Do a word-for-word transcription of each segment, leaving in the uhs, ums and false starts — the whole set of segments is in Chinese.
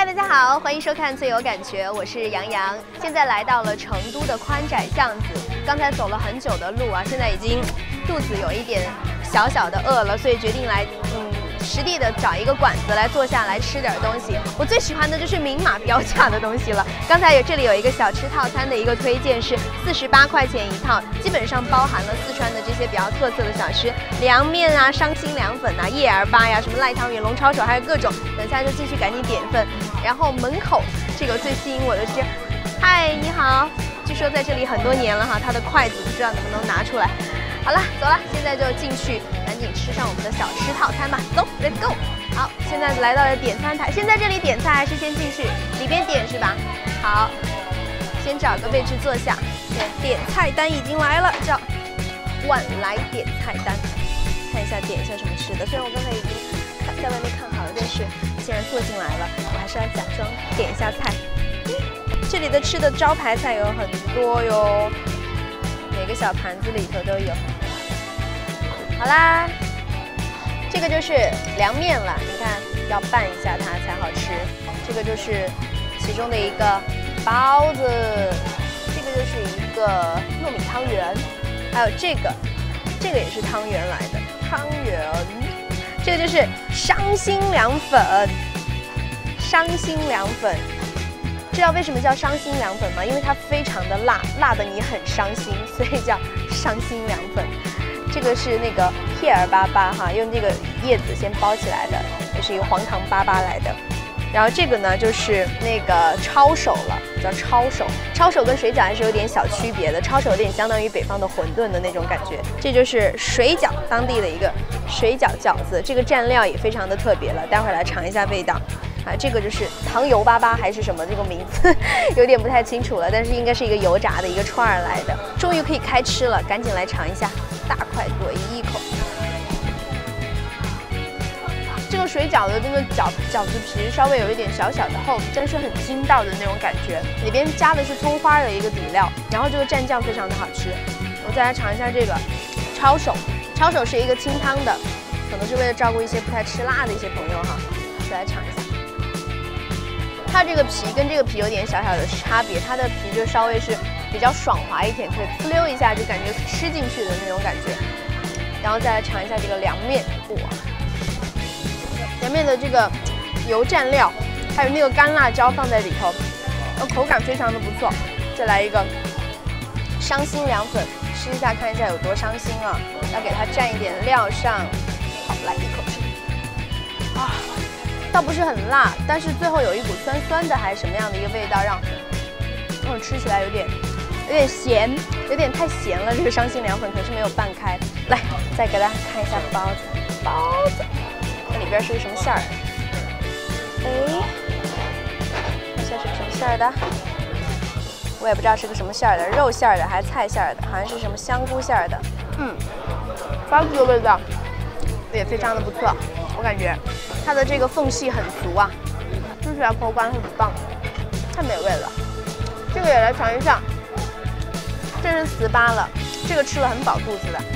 大家好，欢迎收看《最有感觉》，我是杨洋。现在来到了成都的宽窄巷子，刚才走了很久的路啊，现在已经肚子有一点小小的饿了，所以决定来嗯实地的找一个馆子来坐下来吃点东西。我最喜欢的就是明码标价的东西了。刚才有这里有一个小吃套餐的一个推荐是四十八块钱一套，基本上包含了四川的这些比较特色的小吃，凉面啊、伤心凉粉啊、叶儿粑呀、什么赖汤圆、龙抄手，还有各种。等一下就进去赶紧点一份。然后门口这个最吸引我的是，嗨，你好，据说在这里很多年了哈，他的筷子不知道能不能拿出来。好了，走了，现在就进去，赶紧吃上我们的小吃套餐吧。走 ，Let's go。好，现在来到了点餐台，先在这里点菜还是先进去里边点是吧？好，先找个位置坐下。点点菜单已经来了，叫晚来点菜单，看一下点一下什么吃的。虽然我刚才已经看在外面看好了，但是既然坐进来了，我还是要假装点一下菜。这里的吃的招牌菜有很多哟，每个小盘子里头都有。好啦，这个就是凉面了，你看要拌一下它才好吃。这个就是其中的一个包子，这个就是一个糯米汤圆，还有这个，这个也是汤圆来的汤圆。这个就是伤心凉粉，伤心凉粉。知道为什么叫伤心凉粉吗？因为它非常的辣，辣的你很伤心，所以叫伤心凉粉。这个是那个叶儿粑粑哈，用这个叶子先包起来的，也是一个黄糖粑粑来的。然后这个呢就是那个抄手了，叫抄手。抄手跟水饺还是有点小区别的，抄手有点相当于北方的馄饨的那种感觉。这就是水饺，当地的一个水饺饺子，这个蘸料也非常的特别了，待会儿来尝一下味道。啊，这个就是糖油粑粑还是什么，这个名字有点不太清楚了，但是应该是一个油炸的一个串儿来的。终于可以开吃了，赶紧来尝一下，大快朵颐一口。这个水饺的这个饺饺子皮稍微有一点小小的厚，但是很筋道的那种感觉，里边加的是葱花的一个底料，然后这个蘸酱非常的好吃。我再来尝一下这个抄手，抄手是一个清汤的，可能是为了照顾一些不太吃辣的一些朋友哈。再来尝一下。它这个皮跟这个皮有点小小的差别，它的皮就稍微是比较爽滑一点，可以呲溜一下就感觉吃进去的那种感觉。然后再来尝一下这个凉面，哇，凉面的这个油蘸料，还有那个干辣椒放在里头，然后口感非常的不错。再来一个伤心凉粉，吃一下看一下有多伤心啊！要给它蘸一点料上，好，来一口吃，啊。倒不是很辣，但是最后有一股酸酸的，还是什么样的一个味道，让嗯吃起来有点有点咸，有点太咸了。这个伤心凉粉可是没有拌开。来，再给大家看一下包子，包子，它里边是个什么馅儿？哎，看一下是个什么馅儿的？我也不知道是个什么馅儿的，肉馅儿的还是菜馅儿的？好像是什么香菇馅儿的。嗯，包子的味道也非常的不错，我感觉。它的这个缝隙很足啊，吃起来口感很棒，太美味了。这个也来尝一下，这是糍粑了，这个吃了很饱肚子的。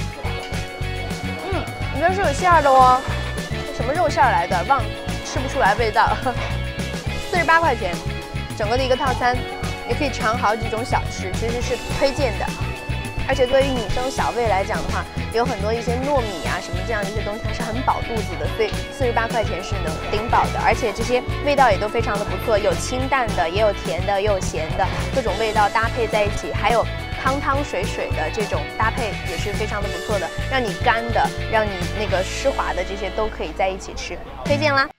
嗯，里面是有馅儿的哦，什么肉馅儿来的，忘吃不出来味道。四十八块钱，整个的一个套餐，也可以尝好几种小吃，其实是推荐的。而且对于女生小胃来讲的话，有很多一些糯米啊什么这样的一些东西，它是很饱肚子的，所以四十八块钱是能顶饱的。而且这些味道也都非常的不错，有清淡的，也有甜的，也有咸的，各种味道搭配在一起，还有汤汤水水的这种搭配也是非常的不错的，让你干的，让你那个湿滑的这些都可以在一起吃，推荐啦。